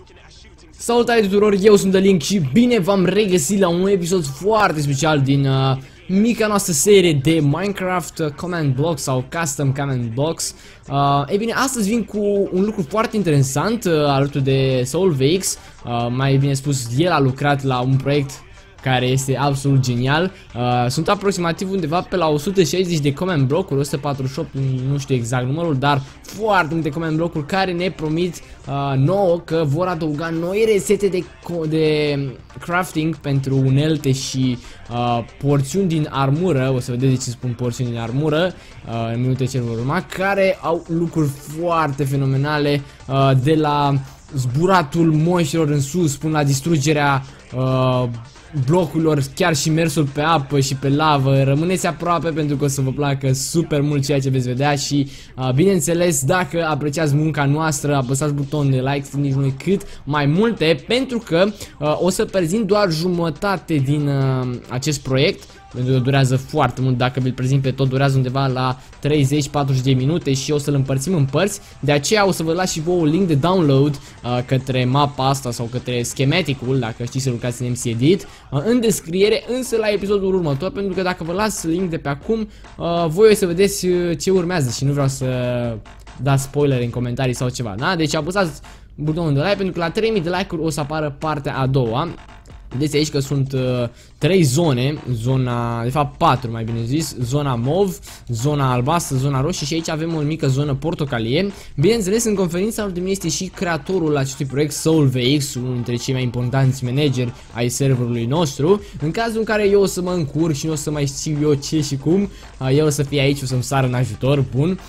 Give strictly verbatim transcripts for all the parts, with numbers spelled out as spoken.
Salutare tuturor, eu sunt Link și bine v-am regăsit la un episod foarte special din uh, mica noastră serie de Minecraft uh, Command Blocks sau Custom Command Blocks. Uh, ei bine, astăzi vin cu un lucru foarte interesant uh, alături de SolveX. Uh, mai bine spus, el a lucrat la un proiect care este absolut genial. Uh, sunt aproximativ undeva pe la o sută șaizeci de command block-uri, o sută patruzeci și opt, nu știu exact numărul, dar foarte multe command block-uri care ne promit uh, nouă că vor adăuga noi rețete de, de crafting pentru unelte și uh, porțiuni din armură. O să vedeți de ce spun porțiuni din armură uh, în minute ce vor urma, care au lucruri foarte fenomenale, uh, de la zburatul monștrilor în sus până la distrugerea uh, blocurilor, chiar și mersul pe apă și pe lavă. Rămâneți aproape pentru că o să vă placă super mult ceea ce veți vedea și uh, bineînțeles, dacă apreciați munca noastră, apăsați butonul de like, nici noi cât mai multe, pentru că uh, o să prezint doar jumătate din uh, acest proiect, pentru că durează foarte mult. Dacă vi-l prezint pe tot, durează undeva la treizeci patruzeci de minute și o să-l împărțim în părți. De aceea o să vă las și vouă un link de download uh, către mapa asta sau către schematicul, dacă știți să lucrați în M C Edit, uh, în descriere, însă la episodul următor, pentru că dacă vă las link de pe acum, uh, voi o să vedeți ce urmează și nu vreau să dați spoilere în comentarii sau ceva, da? Deci apăsați butonul de like, pentru că la trei mii de like-uri o să apară partea a doua. Vedeți aici că sunt uh, trei zone, zona, de fapt patru mai bine zis, zona mov, zona albastră, zona roșie și aici avem o mică zonă portocalie. Bineînțeles, în conferința lor de mine este și creatorul acestui proiect, SolveX, unul dintre cei mai importanți manageri ai serverului nostru. În cazul în care eu o să mă încurc și nu o să mai știu eu ce și cum, uh, eu o să fie aici, o să-mi sară în ajutor, bun.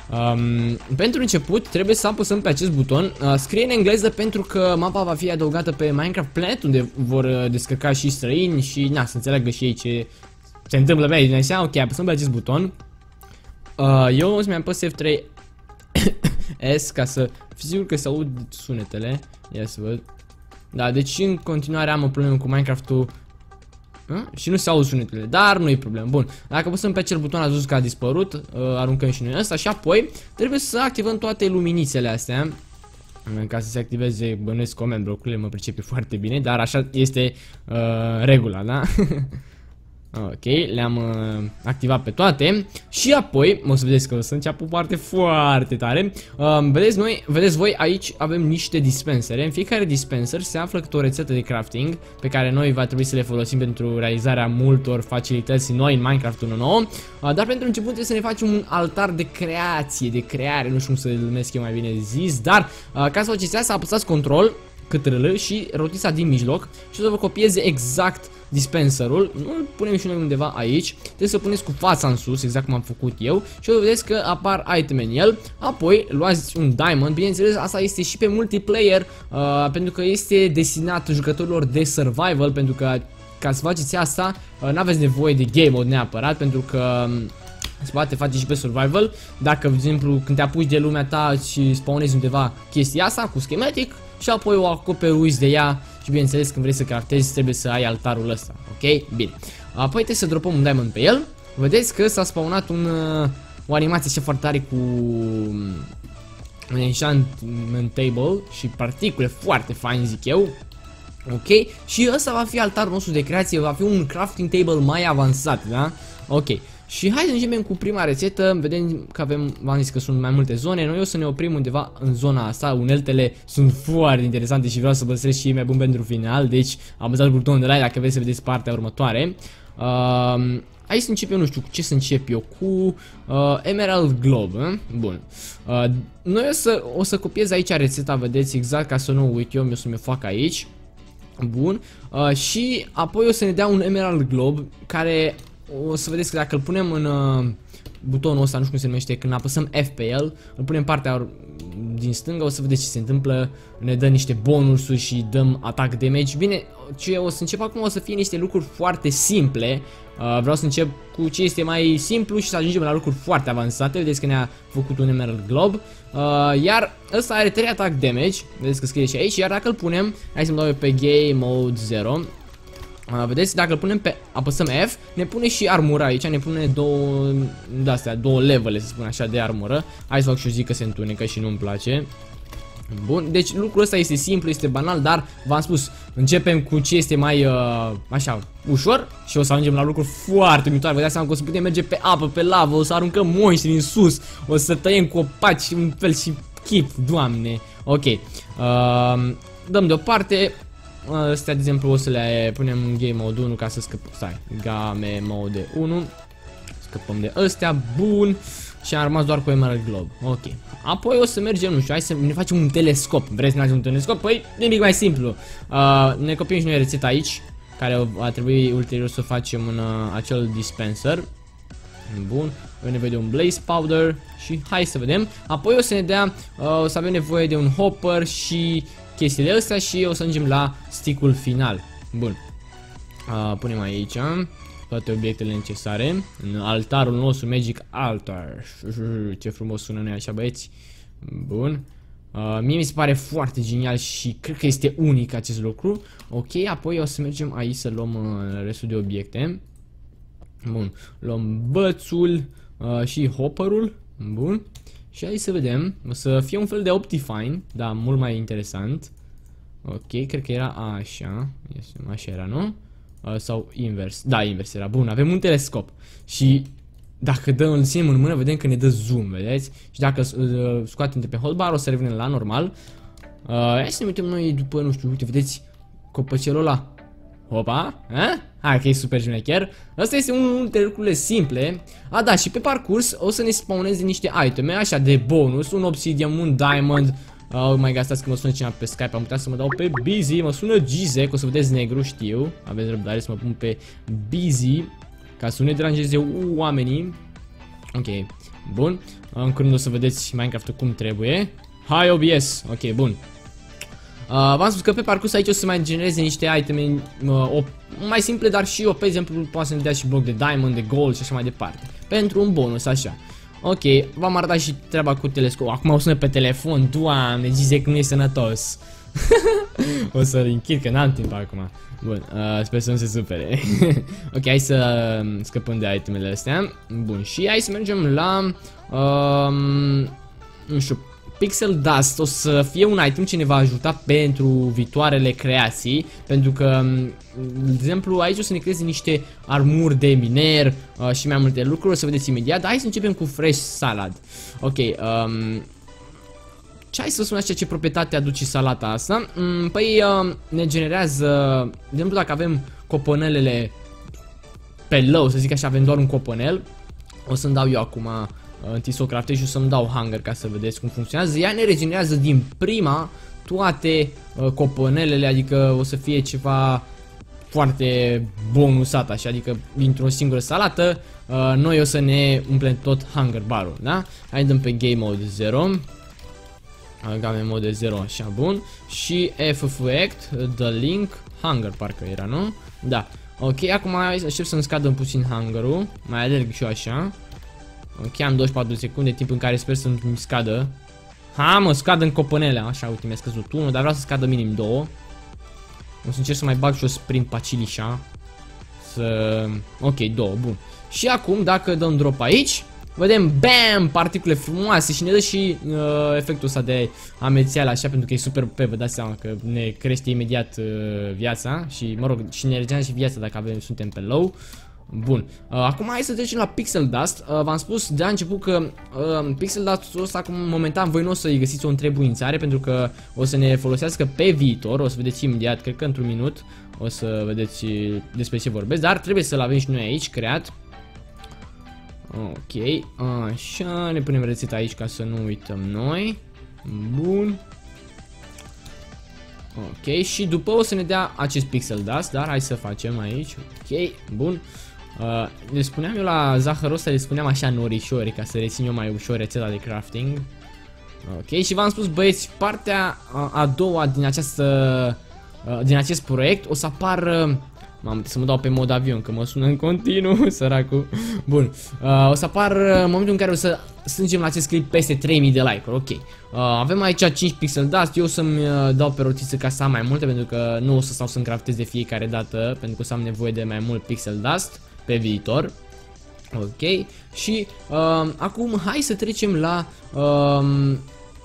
Um, pentru început trebuie să apăsăm pe acest buton, uh, scrie în engleză pentru că mapa va fi adăugată pe Minecraft Planet, unde vor uh, descărca și străini și na, să înțeleagă și ei ce se întâmplă pe aici. Ok, apăsăm pe acest buton. uh, Eu o să-mi apăs F trei S ca să fiu sigur că se aud sunetele. Ia să văd. Da, deci în continuare am o problemă cu Minecraft-ul și nu se aud sunetele, dar nu e problemă. Bun, dacă apăsăm pe acel buton, ați văzut că a dispărut, uh, aruncăm și noi ăsta și apoi trebuie să activăm toate luminițele astea ca să se activeze, bănuiesc, command block-urile, mă pricepe foarte bine, dar așa este uh, regula, da? Ok, le-am uh, activat pe toate și apoi o să vedeți că o să înceapă o parte foarte tare. uh, Vedeți noi, vedeți voi, aici avem niște dispensere. În fiecare dispenser se află câte o rețetă de crafting pe care noi va trebui să le folosim pentru realizarea multor facilități noi în Minecraft unu punct nouă. uh, Dar pentru început trebuie să ne facem un altar de creație, de creare, nu știu cum să-l numesc eu mai bine zis. Dar uh, ca să faceți asta, apăsați control, cât și rotița din mijloc și o să vă copieze exact dispenserul. Nu îl punem și noi undeva aici. Trebuie să puneți cu fața în sus, exact cum am făcut eu. Și o să vedeți că apar iteme în el. Apoi luați un diamond. Bineînțeles, asta este și pe multiplayer, uh, pentru că este destinat jucătorilor de survival. Pentru că ca să faceți asta, uh, nu aveți nevoie de game mode neapărat, pentru că um, se poate face și pe survival. Dacă, de exemplu, când te apuci de lumea ta și spawnezi undeva chestia asta cu schematic și apoi o acoperi, uiți de ea și bineînțeles când vrei să craftezi trebuie să ai altarul ăsta, ok? Bine. Apoi trebuie să dropăm un diamond pe el. Vedeți că s-a spawnat un, o animație așa foarte tare cu un enchantment table și particule foarte fain, zic eu. Ok? Și ăsta va fi altarul nostru de creație, va fi un crafting table mai avansat, da? Ok. Și hai să începem cu prima rețetă. Vedem că avem, v-am zis că sunt mai multe zone. Noi o să ne oprim undeva în zona asta. Uneltele sunt foarte interesante și vreau să păstrez și mai bun pentru final. Deci apăsați butonul de like dacă vreți să vedeți partea următoare. uh, Hai să începem, nu știu cu ce să încep eu. Cu uh, Emerald Globe, eh? Bun. uh, Noi o să, o să copiez aici rețeta, vedeți, exact, ca să nu uit eu. Eu să mi-o fac aici. Bun. uh, Și apoi o să ne dea un Emerald Globe care o să vedeți că dacă îl punem în uh, butonul ăsta, nu știu cum se numește, când apăsăm F pe el, îl punem partea din stânga, o să vedeți ce se întâmplă, ne dă niște bonusuri și dăm atac damage. Bine, ce o să încep acum o să fie niște lucruri foarte simple. uh, Vreau să încep cu ce este mai simplu și să ajungem la lucruri foarte avansate. Vedeți că ne-a făcut un Emerald Globe, uh, iar ăsta are trei atac damage, vedeți că scrie și aici, iar dacă îl punem, hai să-mi dau eu pe Game Mode zero. Uh, vedeți, dacă îl punem pe, apăsăm F, ne pune și armura aici, ne pune două, de-astea, două levele, să spun așa, de armură. Hai să fac și o zi că se întunecă și nu-mi place. Bun, deci lucrul ăsta este simplu, este banal, dar v-am spus, începem cu ce este mai, uh, așa, ușor și o să ajungem la lucruri foarte uimitoare. Vă dați seama că o să putem merge pe apă, pe lavă, o să aruncăm monștri în sus, o să tăiem copaci un fel și chip, doamne. Ok, uh, dăm deoparte, astea de exemplu o să le punem în game mode unu ca să scăpăm, stai, game mode unu, scăpăm de astea, bun. Și am rămas doar cu Emerald Globe. Ok. Apoi o să mergem, nu știu, hai să ne facem un telescop. Vreți să ne facem un telescop? Păi, nimic mai simplu. Uh, ne copiem și noi rețeta aici, care va trebui ulterior să facem în uh, acel dispenser. Bun. Avem nevoie de un blaze powder și hai să vedem. Apoi o să ne dea, uh, o să avem nevoie de un hopper și chestiile astea și o să ajungem la stick-ul final. Bun. Uh, punem aici toate obiectele necesare în altarul nostru, Magic Altar. Ce frumos sună, noi așa, băieți. Bun. Uh, mie mi se pare foarte genial și cred că este unic acest lucru. Ok, apoi o să mergem aici să luăm uh, restul de obiecte. Bun. Luăm bățul uh, și hopperul. Bun. Și aici să vedem. O să fie un fel de Optifine, da, mult mai interesant. Ok, cred că era așa. Așa era, nu? Uh, sau invers. Da, invers era. Bun, avem un telescop. Și dacă dăm, îl ținem în mână, vedem că ne dă zoom, vedeți? Și dacă uh, scoatem de pe hotbar, o să revenim la normal. Uh, hai să ne uităm noi după, nu știu, uite, vedeți copăcelul ăla. Hopa, eh? Hai că e super șmecher. Asta este unul dintre lucrurile simple. A, da, și pe parcurs o să ne spawneze niște iteme, așa, de bonus. Un obsidian, un diamond. Oh my god, stați că mă sună cineva pe Skype, am putea să mă dau pe Busy, mă sună Gizek, o să vedeți negru, știu. Aveți răbdare să mă pun pe Busy, ca să nu ne deranjeze oamenii. Ok, bun. În curând o să vedeți Minecraft-ul cum trebuie. Hai O B S, ok, bun. Uh, V-am spus că pe parcurs aici o să mai genereze niște iteme uh, mai simple, dar și eu, pe exemplu, poate să ne dea și bloc de diamond, de gold și așa mai departe. Pentru un bonus, așa. Ok, v-am arătat și treaba cu telescop. Acum o sună pe telefon, doamne, zice că nu e sănătos. O să-l închid, că n-am timp acum. Bun, uh, sper să nu se supere. Ok, hai să scăpăm de itemele astea. Bun, și hai să mergem la uh, nu știu, Pixel Dust. O să fie un item ce ne va ajuta pentru viitoarele creații. Pentru că, de exemplu, aici o să ne creeze niște armuri de miner uh, și mai multe lucruri. O să vedeți imediat. Dar hai să începem cu Fresh Salad. Ok, um, ce hai să spun așa, ce proprietate aduce salata asta? Mm, păi uh, ne generează, de exemplu, dacă avem coponelele pe low, să zic așa, avem doar un coponel. O să-mi dau eu acum uh, întâi să o craftez și o să-mi dau hunger ca să vedeți cum funcționează. Ea ne regenerează din prima toate uh, coponelele, adică o să fie ceva foarte bonusat așa, adică dintr-o singură salată uh, noi o să ne umplem tot hunger bar-ul, da? Hai dăm pe game mode zero. Game mode zero, așa, bun. Și F F act, the link, hunger parcă era, nu? Da. Ok, acum aștept să-mi scadă puțin hunger-ul. Mai alerg și eu așa. Ok, am douăzeci și patru de secunde, timp în care sper să-mi scadă. Ha, mă, scadă în coponele. Așa, uite, mi-a scăzut unul, dar vreau să scadă minim două. O să încerc să mai bag și o sprint pacilișa. Să... Ok, două, bun. Și acum, dacă dăm drop aici, vedem, bam, particule frumoase și ne dă și uh, efectul ăsta de amețeală, așa, pentru că e super pe, vă dați seama că ne crește imediat uh, viața și, mă rog, și ne regenerează și viața dacă avem, suntem pe low. Bun, uh, acum hai să trecem la Pixel Dust. uh, V-am spus de la început că uh, Pixel Dust-ul ăsta, acum, momentan, voi nu o să-i găsiți o întrebuințare, pentru că o să ne folosească pe viitor. O să vedeți imediat, cred că într-un minut o să vedeți despre ce vorbesc, dar trebuie să-l avem și noi aici creat. Ok, așa, ne punem rețeta aici ca să nu uităm noi. Bun. Ok, și după o să ne dea acest Pixel Dust, dar hai să facem aici. Ok, bun. uh, Le spuneam eu la zahărul ăsta, le spuneam așa norișori, ca să rețin eu mai ușor rețeta de crafting. Ok, și v-am spus, băieți, partea a, a doua din această uh, din acest proiect o să apară. Mamă, să mă dau pe mod avion, că mă sună în continuu, săracul. Bun, uh, o să apar uh, în momentul în care o să strângem la acest clip peste trei mii de like-uri, ok. uh, Avem aici cinci Pixel Dust, eu o să-mi uh, dau pe rotiță ca să am mai multe, pentru că nu o să stau să-mi craftez de fiecare dată, pentru că o să am nevoie de mai mult Pixel Dust pe viitor. Ok, și uh, acum hai să trecem la uh,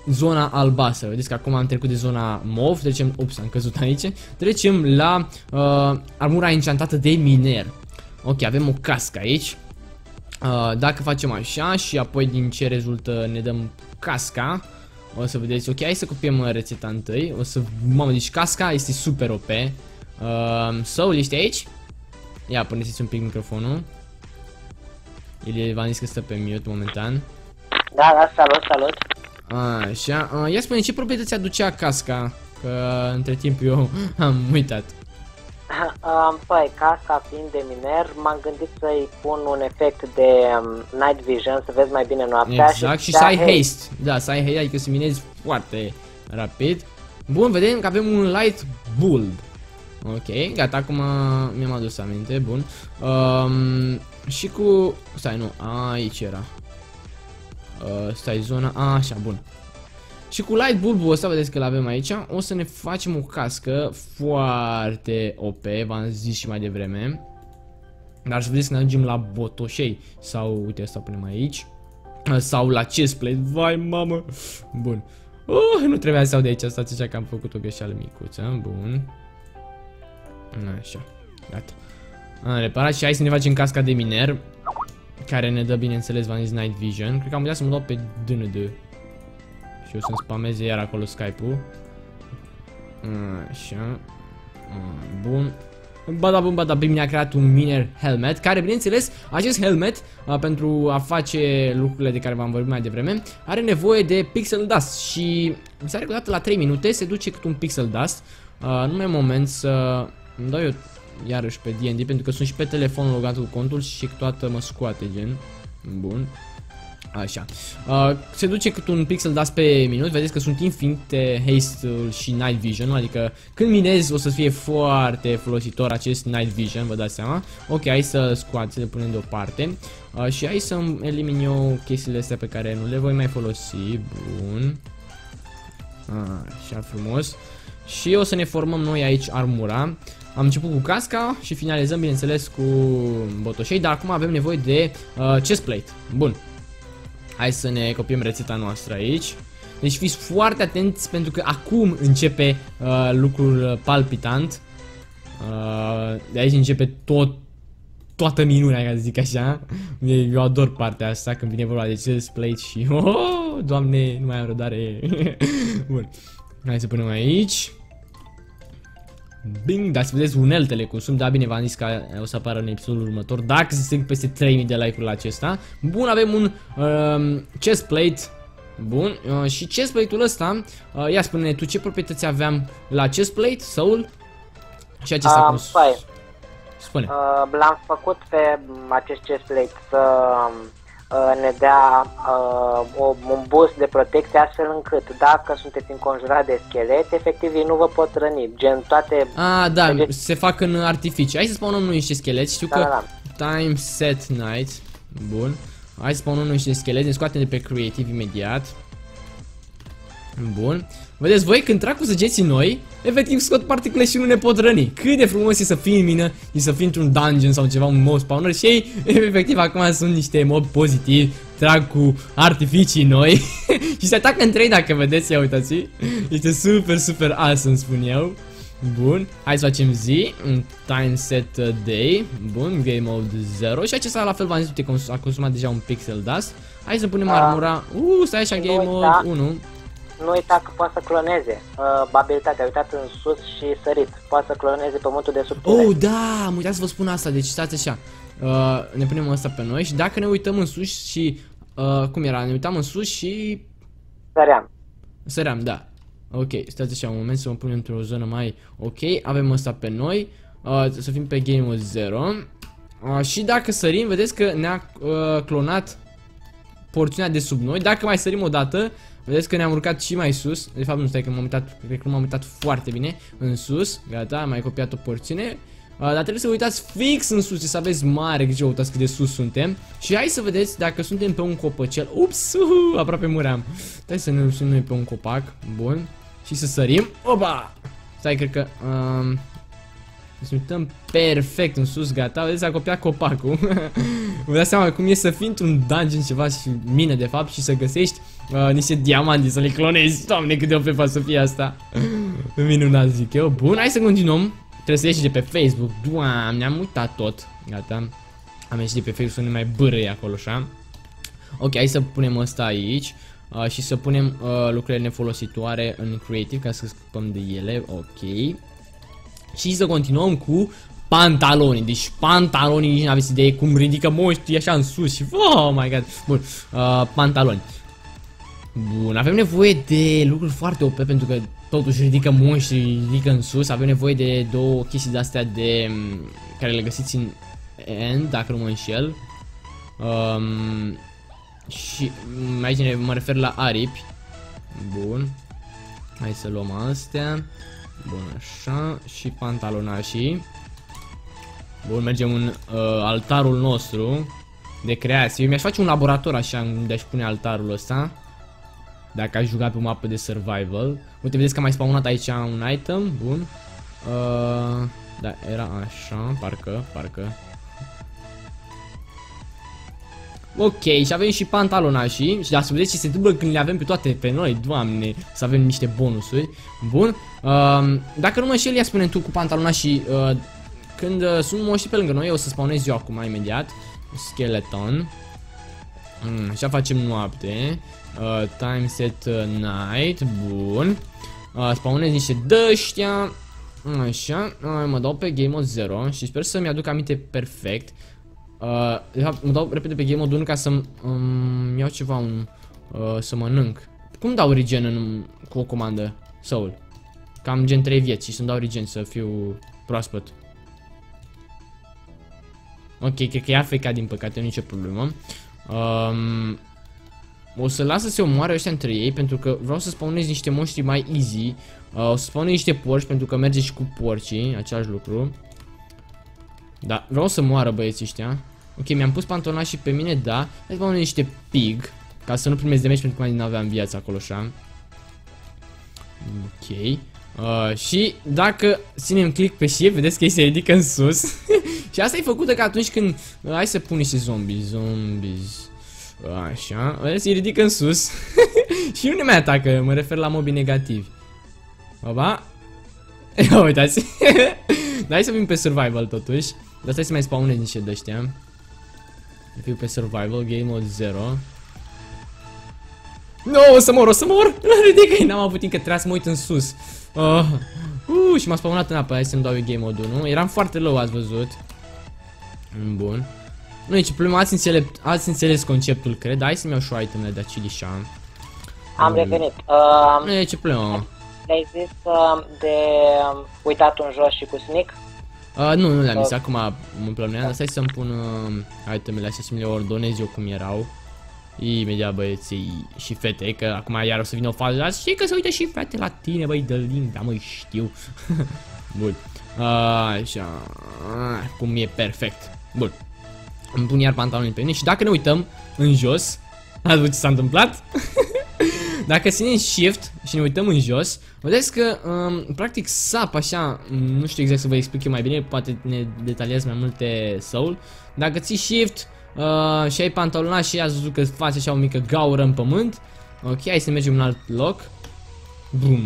zona albastră. Vedeți că acum am trecut de zona mov, trecem, ups, am căzut aici. Trecem la uh, armura enchantată de miner. Ok, avem o cască aici. Uh, dacă facem așa și apoi din ce rezultă ne dăm casca, o să vedeți. Ok, hai să copiem rețeta întâi. O să, mamă, deci casca este super O P. uh, Soul, ești aici? Ia, părăsiți un pic microfonul. El v-am zis că stă pe mute momentan. Da, da, salut, salut. Așa, uh, ia spune, ce proprietăți aducea casca? Că între timp eu am uitat. Um, păi, casca fiind de miner, m-am gândit să-i pun un efect de um, night vision, să vezi mai bine noaptea. Exact, și, și să ai haste. haste. Da, să ai haste, adică să minezi foarte rapid. Bun, vedem că avem un light bulb. Ok, gata, acum mi-am adus aminte, bun. Um, și cu... Stai, nu, aici era. Uh, stai, zona, a, așa, bun. Și cu light bulbul ăsta, vedeți că l-avem aici, o să ne facem o cască foarte O P, v-am zis și mai devreme. Dar să vedeți că ne ajungem la botoșei. Sau, uite, asta punem aici. Sau la chestplate, vai mamă. Bun. Oh, nu trebuia să iau de aici, stați așa că am făcut o greșeală micuță, bun. Așa, gata. Am reparat și hai să ne facem casca de miner, care ne dă, bineînțeles, v-am zis night vision. Cred că am putea să mă dau pe D N D. Și o să-mi spameze iar acolo Skype-ul. Așa. Bun. Bada bun, bada bim, ne-a creat un miner helmet, care, bineînțeles, acest helmet, a, pentru a face lucrurile de care v-am vorbit mai devreme, are nevoie de pixel dust. Și mi s-a recordat la trei minute se duce cât un pixel dust. A, nu mai e moment să îmi dau eu iarăși pe D and D, pentru că sunt și pe telefon logat cu contul și câteodată mă scoate, gen. Bun. Așa. Uh, se duce cât un pixel dust pe minut. Vedeți că sunt infinite haste-ul și night vision, adică când minezi o să fie foarte folositor acest night vision, vă dați seama. Ok, hai să scoat, să le punem deoparte. Uh, și hai să elimin eu chestiile astea pe care nu le voi mai folosi. Bun. Așa, frumos. Și o să ne formăm noi aici armura. Am început cu casca și finalizăm, bineînțeles, cu botoșei, dar acum avem nevoie de uh, chestplate. Bun. Hai să ne copiem rețeta noastră aici. Deci fiți foarte atenți, pentru că acum începe uh, lucrul palpitant. Uh, de aici începe tot, toată minunea, ca să zic așa. Eu ador partea asta când vine vorba de chestplate și... Oh, Doamne, nu mai am răbdare. Bun. Hai să punem aici. Bing, dar să vedeți uneltele cum sunt, da, bine, v-am zis că o să apară în episodul următor, dacă se strâng peste trei mii de like-uri la acesta. Bun, avem un uh, chestplate. Bun, uh, și chestplate-ul ăsta, uh, ia spune-ne tu ce proprietăți aveam la chestplate, Soul? Și acesta uh, cum păi, spune. Uh, L-am făcut pe acest chestplate să uh, ne dea uh, o, un boost de protecție, astfel încât dacă sunteți înconjurat de schelete, efectiv ei nu vă pot răni, gen toate... Ah, da, se fac în artificii. Hai să spawnăm noi niște scheleți, știu da, că da, da. time set night. Bun. Hai să spawnăm noi niște scheleți, ne scoatem de pe creative imediat. Bun. Vedeți voi, când trag cu săgeții noi, efectiv scot particule și nu ne pot răni. Cât de frumos e să fii în mină, și să fii într-un dungeon sau ceva, un mob spawner, și ei, efectiv, acum sunt niște mob pozitivi, trag cu artificii noi și se atacă între ei, dacă vedeți, ia uitați. Este super, super awesome, spun eu. Bun, hai să facem zi, un time set day. Bun, game mode zero. Și acesta la fel v-am zis, uite, a consumat deja un pixel dust. Hai să punem armura. Uh, stai așa, game mode unu. Nu uita că poate să cloneze uh, abilitatea, uitat în sus și sărit. Poate să cloneze pământul de sub tine. Oh, da, am uitat să vă spun asta, deci stați așa. uh, Ne punem asta pe noi și dacă ne uităm în sus și... Uh, cum era? Ne uitam în sus și... Săream. Săream, da. Ok, stați așa un moment să mă pun într-o zonă mai ok. Avem asta pe noi. uh, Să fim pe game mode zero. uh, Și dacă sărim, vedeți că ne-a uh, clonat porțiunea de sub noi. Dacă mai sărim o dată, vedeți că ne-am urcat și mai sus. De fapt nu, stai că m-am uitat, cred că m-am uitat foarte bine în sus. Gata, am mai copiat o porțiune. Uh, dar trebuie să uitați fix în sus, să aveți mare grijă, uitați cât de sus suntem. Și hai să vedeți dacă suntem pe un copăcel. Ups, uhu, aproape muream. Stai să ne suntem pe un copac. Bun. Și să sărim. Opa! Stai, cred că... Um, să uităm perfect în sus, gata. Vedeți, a copiat copacul. Vă dați seama cum e să fii într-un dungeon ceva și mine de fapt și să găsești uh, niște diamanti să le clonezi. Doamne, cât de O P poate să fie asta. Minunat, zic eu. Bun, hai să continuăm. Trebuie să ieși de pe Facebook. Doamne, am uitat tot. Gata. Am ieșit de pe Facebook să nu mai bârâi acolo, așa. Ok, hai să punem asta aici. Uh, și să punem uh, lucrurile nefolositoare în Creative ca să scăpăm de ele. Ok. Și să continuăm cu pantalonii. Deci pantalonii, nici n-aveți idee cum ridică moștri așa în sus și oh my god. Bun, uh, pantaloni. Bun, avem nevoie de lucruri foarte O P pentru că totuși ridică monștri, ridică în sus. Avem nevoie de două chestii de astea de care le găsiți în end, dacă nu mă înșel. Um, și aici mă refer la aripi. Bun. Hai să luăm astea. Bun, așa. Și pantalonașii. Bun, mergem în uh, altarul nostru de creație. Eu mi-aș face un laborator așa unde aș pune altarul ăsta. Dacă aș juca pe o mapă de survival. Uite, vedeți că am mai spawnat aici un item. Bun. Uh, da, era așa. Parcă, parcă. Ok, și avem și pantalonașii. Și da, să vedeți ce se întâmplă când le avem pe toate pe noi. Doamne, să avem niște bonusuri. Bun. Uh, dacă nu mă înșel, ia spune tu cu pantalonașii. Uh, când uh, sunt moști pe lângă noi, o să spawnez eu acum imediat. Skeleton. Mm, așa facem noapte. Uh, time set uh, night. Bun. Uh, spawnez niște dăștia. Așa. Uh, mă dau pe game mode zero. Și sper să-mi aduc aminte perfect. Uh, de fapt, mă dau repede pe game mode unu ca să-mi um, iau ceva un, uh, să mănânc. Cum dau regen în, cu o comandă? Soul. Cam gen trei vieți și să-mi dau regen să fiu proaspăt. Ok, cred că e A F K din păcate, nu nicio problemă. Um, o să las să se omoare ăștia între ei pentru că vreau să spawnez niște monștri mai easy. Uh, o să spawnez niște porci pentru că merge și cu porcii, același lucru. Da, vreau să moară băieții ăștia. Ok, mi-am pus pantalonașii pe mine, da. Hai să spawnez niște pig ca să nu primesc damage pentru că mai n-aveam viață acolo, așa. Ok. Uh, și dacă ținem click pe shift, vedeți că ei se ridică în sus. Și asta e făcută că atunci când uh, hai să pun niște zombies, zombies. Așa, vedeți, se ridică în sus. Și nu ne mai atacă, mă refer la mobii negativi. Oba. Uitați. Dar hai să fim pe survival totuși. Dar stai să mai spawnez niște de-ăștia. Fiu pe survival, game mode zero. No, o să mor, o să mor. Ridică-i, n-am avut timp că trebuia să mă uit în sus. Uh, uh, și m-a spawnat în apă, hai să-mi dau eu game mode unu. Eram foarte low, ați văzut. Bun. Nu e ce problemă, ați înțeles, ați înțeles conceptul, cred. Hai să-mi iau și itemele de acilișa. Am revenit. Uh, nu e ce problemă. Le-ai zis uh, de uh, uitat un jos și cu sneak? Uh, nu, nu le-am zis, acum mă plănuiam, dar stai să-mi pun uh, itemele astea, să-mi le ordonez eu cum erau. Imediat băieții și fete, că acum iar o să vină o fază, dar știi că se uită și fete la tine, băi, dă-l, da măi, știu. Bun, uh, așa, cum e perfect. Bun, îmi pun iar pantalonii pe mine și dacă ne uităm în jos, ați văzut ce s-a întâmplat? Dacă ținem shift și ne uităm în jos, vedeți că um, practic sap așa, nu știu exact să vă explic eu mai bine, poate ne detaliez mai multe soul. Dacă ții shift uh, și ai pantalona și ați văzut că face așa o mică gaură în pământ. Ok, hai să mergem în alt loc. Bum.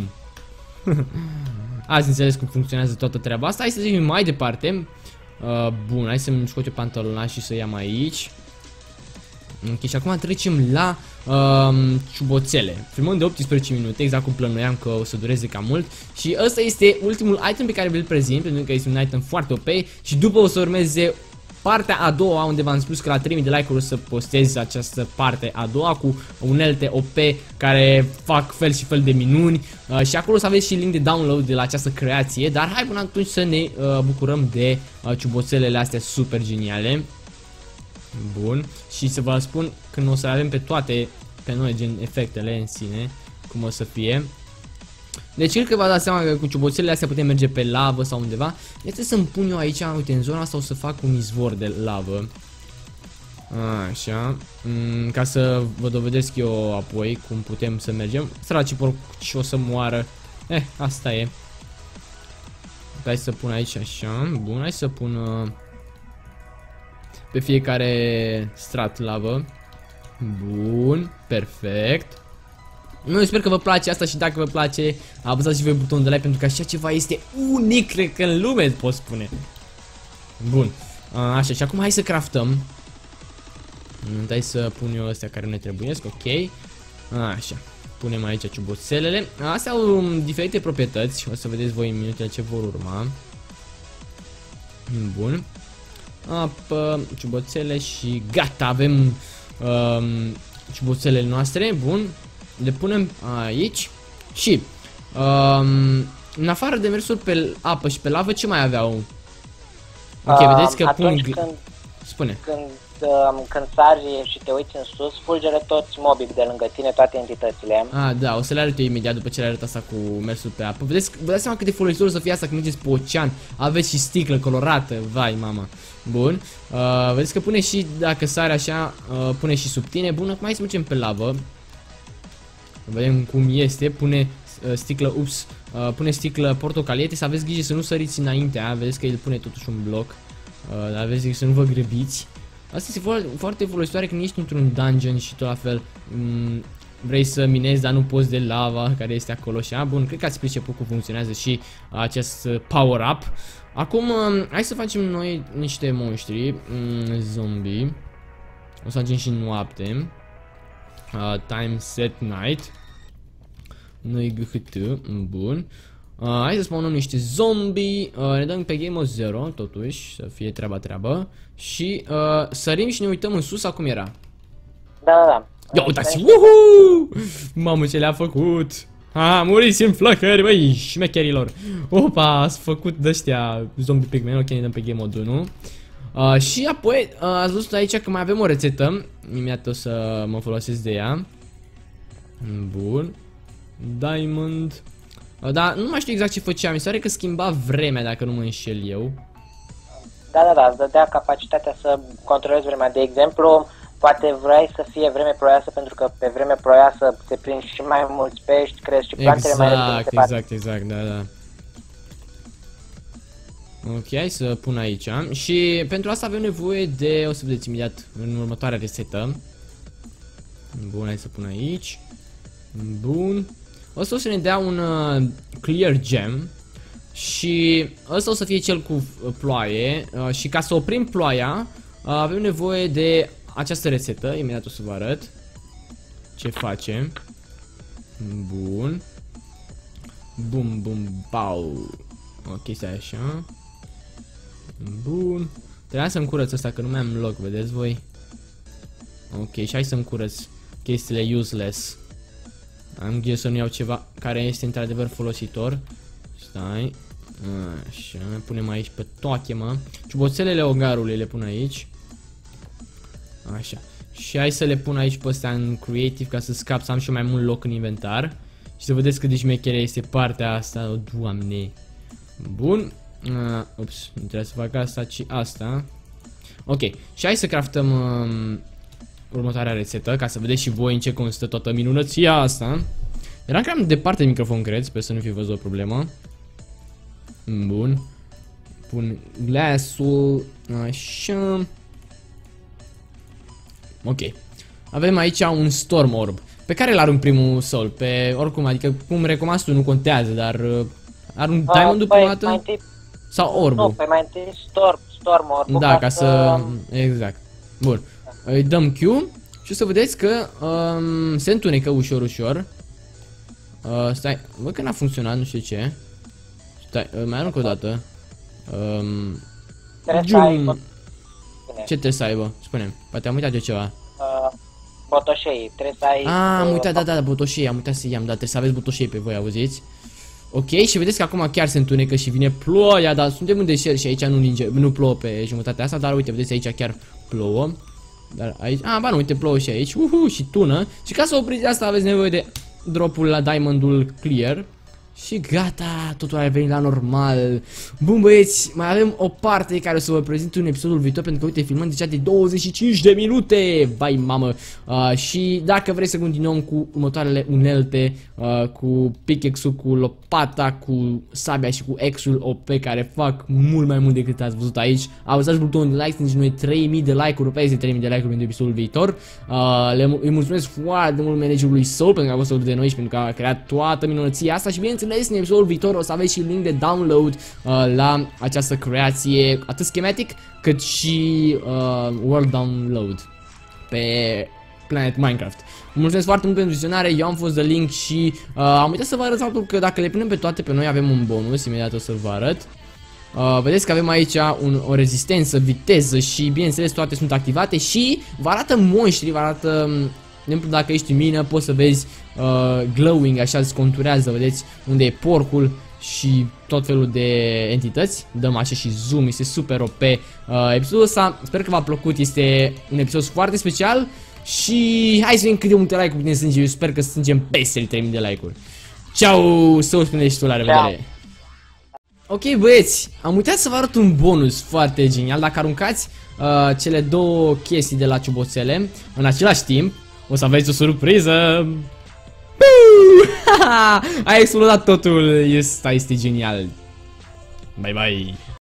Ați înțeles cum funcționează toată treaba asta. Hai să zicem mai departe. uh, Bun, hai să-mi scot eu pantalona și să iau aici. Ok, și acum trecem la um, ciuboțele. Filmăm de optsprezece minute, exact cum plănuiam că o să dureze cam mult. Și ăsta este ultimul item pe care vi-l prezint, pentru că este un item foarte O P. Și după o să urmeze partea a doua, unde v-am spus că la trei mii de like-uri o să postez această parte a doua cu unelte O P care fac fel și fel de minuni. uh, Și acolo o să aveți și link de download de la această creație. Dar hai până atunci să ne uh, bucurăm de uh, ciuboțelele astea super geniale. Bun, și să vă spun când o să le avem pe toate, pe noi, gen efectele în sine, cum o să fie. Deci cred că v-ați dat seama că cu ciuboțelele astea putem merge pe lavă sau undeva. Este să-mi pun eu aici, uite, în zona asta o să fac un izvor de lavă. Așa, mm, ca să vă dovedesc eu apoi cum putem să mergem. Săracii porci o să moară. Eh, asta e. Hai să pun aici așa, bun, hai să pun... Uh, pe fiecare strat lavă. Bun, perfect. Noi sper că vă place asta și dacă vă place, apăsați și voi butonul de like pentru că așa ceva este unic, cred că în lume pot spune. Bun, așa, și acum hai să craftăm. Hai să pun eu astea care ne trebuiesc, ok. Așa, punem aici ciuboțelele. Astea au diferite proprietăți, o să vedeți voi în minutele ce vor urma. Bun. Apă, ciuboțele și gata, avem um, ciuboțelele noastre, bun. Le punem aici și um, în afară de mersul pe apă și pe lavă, ce mai aveau? Ok, uh, vedeți că pun... Când, Spune. Când, uh, când sari și te uiți în sus, fulgere toți mobii de lângă tine, toate entitățile. Ah, da, o să le arăt eu imediat după ce le arăt asta cu mersul pe apă. Vedeți, vă dați seama cât de folositor să fie asta când mergeți pe ocean. Aveți și sticlă colorată, vai mama. Bun, uh, vedeți că pune și, dacă sare așa, uh, pune și sub tine. Bun, acum hai să mergem pe lavă. Vedem cum este, pune uh, sticlă, ups, uh, pune sticlă portocaliete, să aveți grijă să nu săriți înaintea, vedeți că el pune totuși un bloc, uh, dar aveți grijă să nu vă grăbiți. Asta este foarte, foarte folositoare când ești într-un dungeon și tot la fel um, vrei să minezi, dar nu poți de lava care este acolo și a, bun, cred că ați priceput cum funcționează și uh, acest uh, power-up. Acum, uh, hai să facem noi niște monștri, um, zombie, o să facem și noapte. Uh, time set night. Nu-i G H T. Bun. uh, Hai să spawnăm niște zombie. uh, Ne dăm pe game mode zero, totuși, să fie treaba treabă. Și uh, sărim și ne uităm în sus. Acum era. Da, da, da. Ia uitați, uhu! Mamă, ce le-a făcut. Ha, muriți în flăcări, băi, șmecherilor. Opa, ați făcut de-astea zombie pigmen. Ok, ne dăm pe game mode unu. Uh, și apoi, uh, ați văzut aici că mai avem o rețetă. Imediat o să mă folosesc de ea. Bun. Diamond. uh, Dar nu mai știu exact ce făceam. Mi se pare că schimba vremea, dacă nu mă înșel eu. Da, da, da, îți dădea capacitatea să controlezi vremea. De exemplu, poate vrei să fie vreme ploioasă pentru că pe vreme ploioasă se prind și mai mulți pești, crezi și plantele mai repede. Exact, exact, exact, da, da. Ok, hai să pun aici. Și pentru asta avem nevoie de, o să vedeți imediat în următoarea rețetă. Bun, hai să pun aici. Bun. Ăsta o să ne dea un uh, clear gem. Și ăsta o să fie cel cu ploaie. uh, Și ca să oprim ploaia, uh, avem nevoie de această rețetă. Imediat o să vă arăt ce facem. Bun. Bum, bum, bau. Ok, stai așa. Bun. Trebuia să-mi curăț asta, că nu mai am loc, vedeți voi? Ok, și hai să-mi curăț chestiile useless. Am grijă să nu iau ceva care este într-adevăr folositor. Stai. Așa, punem aici pe toate, mă. Ciuboțelele ogarului le pun aici. Așa. Și hai să le pun aici pe astea în creative ca să scap, să am și mai mult loc în inventar. Și să vedeți cât de șmechere este partea asta. O, Doamne. Bun. Uh, ups, nu trebuie să fac asta, ci asta. Ok, și hai să craftăm uh, următoarea rețetă, ca să vedeți și voi în ce constă toată minunăția asta. Eram cam departe de microfon, cred, sper să nu fi văzut o problemă. Bun. Pun glasul, așa. Ok. Avem aici un storm orb, pe care l-ar în primul sol, pe oricum, adică cum recomand tu, nu contează, dar uh, are un diamond prima dată? Sau orbul? Nu, pe mai întâi storm, storm orbul. Da, ca să... Exact. Bun. Îi dăm Q și o să vedeți că um, se întunecă ușor, ușor. Uh, stai, văd că n-a funcționat, nu știu ce. Stai, uh, mai arunc o dată. Um, trebuie să aibă... Ce trebuie să aibă? Spune-mi, poate am uitat de ceva. Uh, botoșei, trebuie să ai... Ah, am uitat, da, da, da, botoșei, am uitat să i-am, da, trebuie să aveți botoșei pe voi, auziți? Ok, și vedeți că acum chiar se întunecă și vine ploaia, dar suntem în deșert și aici nu, ninge, nu plouă pe jumătatea asta, dar uite, vedeți aici chiar plouă. Dar aici, ah, ba nu, uite, plouă și aici, uhu, și tună. Și ca să opriți asta aveți nevoie de dropul la diamondul clear. Și gata, totul a revenit la normal. Bun băieți, mai avem o parte care o să vă prezint în episodul viitor, pentru că uite, filmăm deja de douăzeci și cinci de minute. Vai mamă. uh, Și dacă vreți să continuăm cu următoarele unelte, uh, cu pickaxe-ul, cu lopata, cu sabia și cu X-ul O P, care fac mult mai mult decât ați văzut aici, apăsați butonul de like, sunt noi trei mii de like-uri, peste trei mii de like-uri pentru episodul viitor. uh, le, Îi mulțumesc foarte mult managerului Soul pentru că a fost alături de noi și pentru că a creat toată minunăția asta. Și bineînțeles, în episodul viitor o să aveți și link de download uh, la această creație, atât schematic cât și uh, world download pe Planet Minecraft. Mulțumesc foarte mult pentru vizionare, eu am fost The Link și uh, am uitat să vă arăt faptul că dacă le punem pe toate pe noi avem un bonus, imediat o să-l vă arăt. Uh, vedeți că avem aici un, o rezistență, viteză și bineînțeles toate sunt activate și vă arată monștri, vă arată, de exemplu dacă ești în mină poți să vezi uh, glowing, așa îți conturează, vedeți unde e porcul și tot felul de entități. Dăm așa și zoom, este super O P. uh, Episodul ăsta sper că v-a plăcut, este un episod foarte special și hai să vedem cât de multe like-uri putem strânge. Eu sper că strângem peste trei mii de like-uri. Ciao, să o spuneți și tu, la revedere. Ok băieți, am uitat să vă arăt un bonus foarte genial. Dacă aruncați uh, cele două chestii de la ciuboțele în același timp, o să aveți o surpriză. A explodat totul, asta este genial. Bye bye.